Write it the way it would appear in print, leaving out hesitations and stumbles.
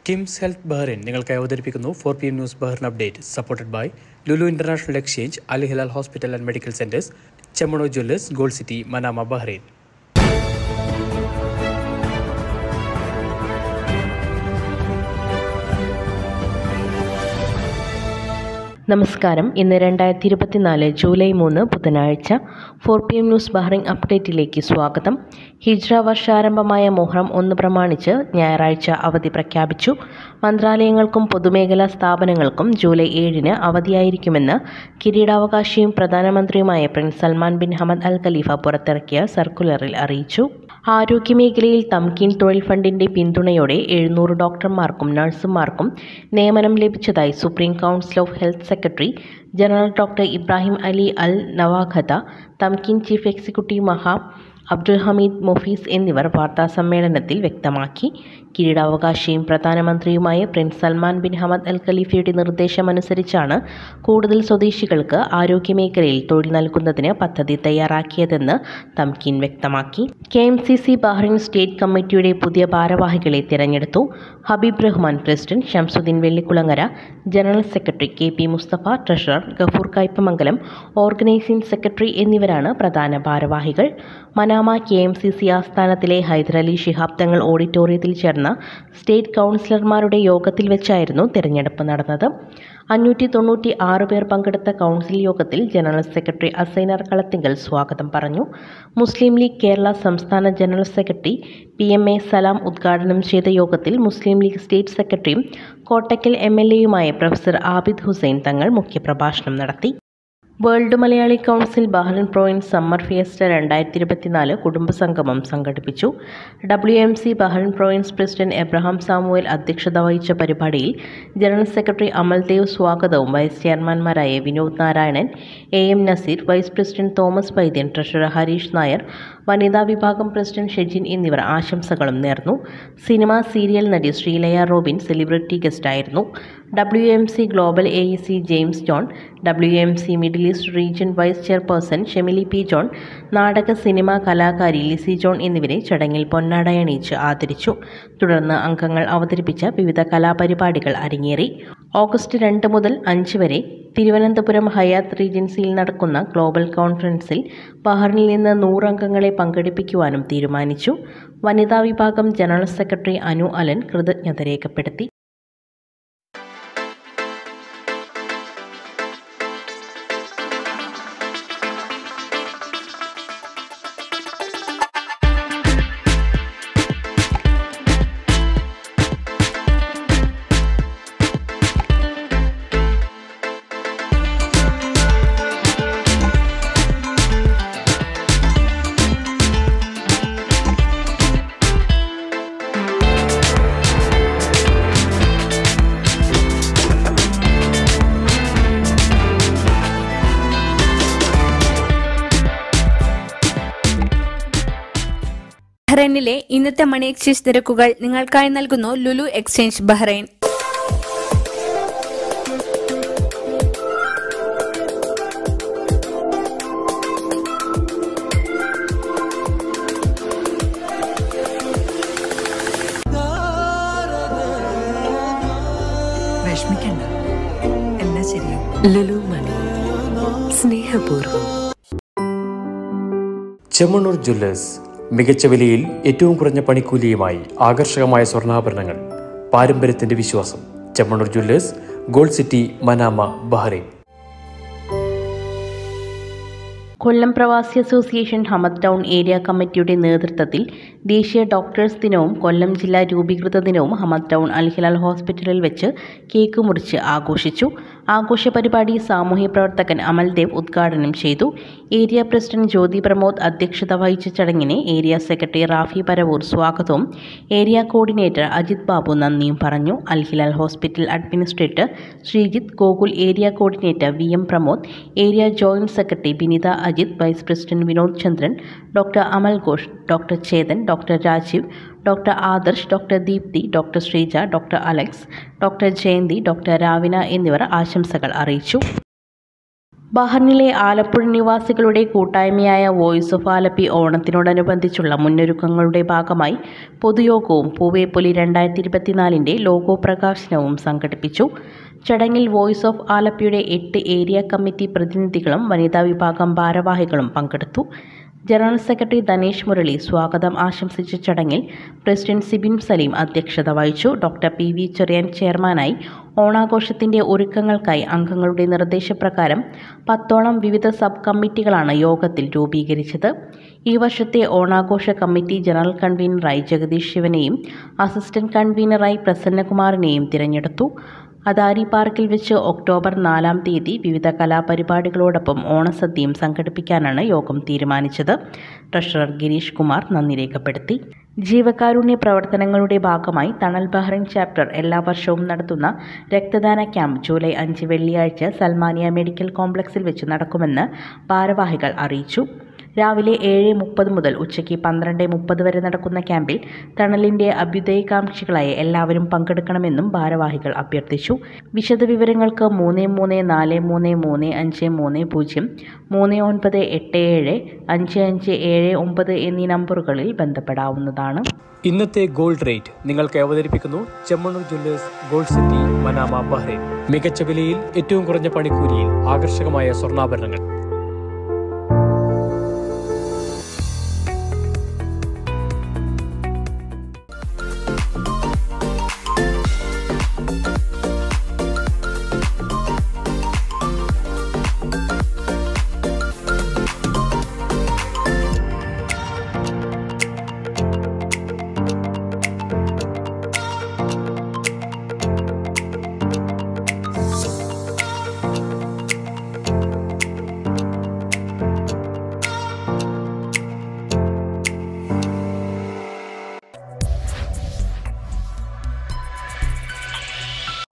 KIMS health Bahrain നിങ്ങൾക്കായി അവതരിപ്പിക്കുന്നു 4 PM news Bahrain update supported by Lulu international exchange, Al Hilal hospital and medical centres, Chemmanur jewellers, gold city, Manama, Bahrain. നമസ്കാരം. ഇന്ന് 2024 July 3 ബുധനാഴ്ച 4 PM news Bahrain അപ്ഡേറ്റിലേക്ക് സ്വാഗതം. ഹിജ്റ വർഷാരംഭമായ മുഹറം 1 പ്രമാണിച്ച് ഞായറാഴ്ച അവധി പ്രഖ്യാപിച്ചു. മന്ത്രാലയങ്ങൾക്കും പൊതുമേഖലാ സ്ഥാപനങ്ങൾക്കും ജൂലൈ 7 അവധിയായിരിക്കുമെന്ന് കിരീടാവകാശിയും പ്രധാനമന്ത്രിയുമായ prince Salman bin Hamad Al Khalifa പുറത്തിറക്കിയ സർക്കുലറിൽ അറിയിച്ചു. ആരോഗ്യമേഖലയിൽ തംകീൻ തൊഴിൽ ഫണ്ടിന്റെ പിന്തുണയോടെ 700 ഡോക്ടർമാർക്കും നഴ്സുമാർക്കും നിയമനം ലഭിച്ചതായി supreme council of health secretary general doctor Ibrahim Ali Al Nawakhatha, Tamkeen chief executive Abdul Hamid Mofeez എന്നിവർ വാർത്താസമ്മേളനത്തിൽ വ്യക്തമാക്കി. കിരീടാവകാശിയും പ്രധാനമന്ത്രിയുമായ prince Salman bin Hamad Al ഖലീഫയുടെ നിർദ്ദേശമനുസരിച്ചാണ് കൂടുതൽ സ്വദേശികൾക്ക് ആരോഗ്യമേഖലയിൽ തൊഴിൽ നൽകുന്നതിന് പദ്ധതി തയ്യാറാക്കിയതെന്ന് തംകീൻ വ്യക്തമാക്കി. KMCC ബഹ്റൈൻ സ്റ്റേറ്റ് കമ്മിറ്റിയുടെ പുതിയ ഭാരവാഹികളെ തിരഞ്ഞെടുത്തു. Habib Rahman president, Shamsuddin Vellikulangara general secretary, KP Musthafa treasurer, Gafoor Kaipamangalam organising secretary എന്നിവരാണ് പ്രധാന ഭാരവാഹികൾ. മനാമ KMCC ആസ്ഥാനത്തിലെ ഹൈദരലി ശിഹാബ് തങ്ങൾ ഓഡിറ്റോറിയത്തിൽ ചേർന്ന സ്റ്റേറ്റ് കൗൺസിലർമാരുടെ യോഗത്തിൽ വെച്ചായിരുന്നു തിരഞ്ഞെടുപ്പ് നടന്നത്. 596 പേർ പങ്കെടുത്ത കൗൺസിൽ യോഗത്തിൽ ജനറൽ സെക്രട്ടറി അസൈനർ കളത്തിങ്കൽ സ്വാഗതം പറഞ്ഞു. മുസ്ലിം ലീഗ് കേരള സംസ്ഥാന ജനറൽ സെക്രട്ടറി PMA സലാം ഉദ്ഘാടനം ചെയ്ത യോഗത്തിൽ മുസ്ലിം ലീഗ് സ്റ്റേറ്റ് സെക്രട്ടറിയും കോട്ടക്കൽ MLA പ്രൊഫസർ ആബിദ് ഹുസൈൻ തങ്ങൾ മുഖ്യപ്രഭാഷണം നടത്തി. World Malayali council Bahrain province summer fiesta 2024 കുടുംബസംഗമം സംഘടിപ്പിച്ചു. WMC Bahrain province president Abraham Samuel അധ്യക്ഷത വഹിച്ച പരിപാടിയിൽ ജനറൽ സെക്രട്ടറി അമൽദേവ് സ്വാഗതവും വൈസ് ചെയർമാൻമാരായ Vinod Narayanan, AM Naseer, vice president Thomas Vaidyan, treasurer Harish Nair, വനിതാ വിഭാഗം പ്രസിഡന്റ് ഷെജിൻ എന്നിവർ ആശംസകളും നേർന്നു. സിനിമ സീരിയൽ നടി ശ്രീലയ റോബിൻ സെലിബ്രിറ്റി ഗസ്റ്റായിരുന്നു. WMC global AEC James John, WMC middle east region vice chairperson Shemili P. John, നാടക സിനിമാ കലാകാരി ലിസി ജോൺ എന്നിവരെ ചടങ്ങിൽ പൊന്നാടയണിയിച്ച് ആദരിച്ചു. തുടർന്ന് അംഗങ്ങൾ അവതരിപ്പിച്ച വിവിധ കലാപരിപാടികൾ അരങ്ങേറി. ഓഗസ്റ്റ് 2 മുതൽ 5 വരെ തിരുവനന്തപുരം ഹയാത്ത് റീജൻസിയിൽ നടക്കുന്ന ഗ്ലോബൽ കോൺഫറൻസിൽ ബഹ്റൈനിൽ നിന്ന് 100 അംഗങ്ങളെ പങ്കെടുപ്പിക്കുവാനും തീരുമാനിച്ചു. വനിതാ വിഭാഗം ജനറൽ സെക്രട്ടറി അനു അലൻ കൃതജ്ഞത രേഖപ്പെടുത്തി. ബഹ്റൈനിലെ ഇന്നത്തെ മണി എക്സ്ചേഞ്ച് നിരക്കുകൾ നിങ്ങൾക്കായി നൽകുന്നു Lulu exchange Bahrain. Lulu money, സ്നേഹപൂർവ്വം. ചെമ്മണൂർ ജ്വല്ലേഴ്സ് മികച്ച വിലയിൽ ഏറ്റവും കുറഞ്ഞ പണിക്കൂലിയുമായി ആകർഷകമായ സ്വർണ്ണാഭരണങ്ങൾ, പാരമ്പര്യത്തിന്റെ വിശ്വാസം. Chemmanur jewellers, gold city, Manama, Bahrain. Kollam പ്രവാസി അസോസിയേഷൻ ഹമദ് ടൗൺ ഏരിയ കമ്മിറ്റിയുടെ നേതൃത്വത്തിൽ ദേശീയ ഡോക്ടേഴ്സ് ദിനവും കൊല്ലം ജില്ലാ രൂപീകൃത ദിനവും ഹമദ് ടൗൺ അൽ ഹിലാൽ ഹോസ്പിറ്റലിൽ വെച്ച് കേക്ക് മുറിച്ച് ആഘോഷിച്ചു. ആഘോഷ പരിപാടി സാമൂഹ്യ പ്രവർത്തകൻ അമൽദേവ് ഉദ്ഘാടനം ചെയ്തു. ഏരിയ പ്രസിഡന്റ് ജ്യോതി പ്രമോദ് അധ്യക്ഷത വഹിച്ച ചടങ്ങിന് ഏരിയ സെക്രട്ടറി റാഫി പരവൂർ സ്വാഗതവും ഏരിയ കോർഡിനേറ്റർ അജിത് ബാബു നന്ദിയും പറഞ്ഞു. Al Hilal hospital administrator Sreejith, Gokul area coordinator VM Pramod, area joint secretary Binitha Ajith, vice president Vinod Chandran, doctor Amal Ghosh, doctor Chethan, doctor Rajeev, doctor Adarsh, doctor Deepthi, doctor Sreeja, doctor Alex, doctor Jayanthi, doctor Ravina എന്നിവർ ആശംസകൾ അറിയിച്ചു. ബഹറിനിലെ ആലപ്പുഴ നിവാസികളുടെ കൂട്ടായ്മയായ വോയിസ് ഓഫ് ആലപ്പി ഓണത്തിനോടനുബന്ധിച്ചുള്ള മുന്നൊരുക്കങ്ങളുടെ ഭാഗമായി പൊതുയോഗവും പൂവേപ്പൊലി 2024 ലോഗോ പ്രകാശനവും സംഘടിപ്പിച്ചു. ചടങ്ങിൽ വോയിസ് ഓഫ് ആലപ്പിയുടെ 8 ഏരിയ കമ്മിറ്റി പ്രതിനിധികളും വനിതാ വിഭാഗം ഭാരവാഹികളും പങ്കെടുത്തു. ജനറൽ സെക്രട്ടറി ധനേഷ് മുരളി സ്വാഗതം ആശംസിച്ച ചടങ്ങിൽ പ്രസിഡന്റ് സിബിൻ സലീം അധ്യക്ഷത വഹിച്ചു. ഡോക്ടർ PV ചെറിയാൻ ചെയർമാനായി. ഓണാഘോഷത്തിന്റെ ഒരുക്കങ്ങൾക്കായി അംഗങ്ങളുടെ നിർദ്ദേശപ്രകാരം 10ഓളം വിവിധ സബ് കമ്മിറ്റികളാണ് യോഗത്തിൽ രൂപീകരിച്ചത്. ഈ വർഷത്തെ ഓണാഘോഷ കമ്മിറ്റി ജനറൽ കൺവീനറായി ജഗദീഷ് ശിവനെയും അസിസ്റ്റന്റ് കൺവീനറായി പ്രസന്നകുമാറിനെയും തിരഞ്ഞെടുത്തു. അദാരി പാർക്കിൽ വെച്ച് ഒക്ടോബർ 4-ാം തീയതി വിവിധ കലാപരിപാടികളോടൊപ്പം ഓണസദ്യയും സംഘടിപ്പിക്കാനാണ് യോഗം തീരുമാനിച്ചത്. ട്രഷറർ ഗിരീഷ് കുമാർ നന്ദി രേഖപ്പെടുത്തി. ജീവകാരുണ്യ പ്രവർത്തനങ്ങളുടെ ഭാഗമായി തണൽ ബഹ്റൈൻ ചാപ്റ്റർ എല്ലാ വർഷവും നടത്തുന്ന രക്തദാന ക്യാമ്പ് ജൂലൈ 5 വെള്ളിയാഴ്ച സൽമാനിയ മെഡിക്കൽ കോംപ്ലക്സിൽ വെച്ച് നടക്കുമെന്ന് ഭാരവാഹികൾ അറിയിച്ചു. രാവിലെ 7:30 മുതൽ ഉച്ചയ്ക്ക് 12:30 വരെ നടക്കുന്ന ക്യാമ്പിൽ തണലിന്റെ അഭ്യുദയകാംക്ഷികളായ എല്ലാവരും പങ്കെടുക്കണമെന്നും ഭാരവാഹികൾ അഭ്യർത്ഥിച്ചു. വിശദവിവരങ്ങൾക്ക് 33433530, 39875579 എന്നീ നമ്പറുകളിൽ ബന്ധപ്പെടാവുന്നതാണ്. ഇന്നത്തെ ഗോൾഡ് റേറ്റ് നിങ്ങൾക്ക് അവതരിപ്പിക്കുന്നു Chemmannur jewellers gold city Manama Bahrain. മികച്ച വിലയിൽ ഏറ്റവും കുറഞ്ഞ പണിക്കൂലിയിൽ ആകർഷകമായ സ്വർണ്ണാഭരണങ്ങൾ.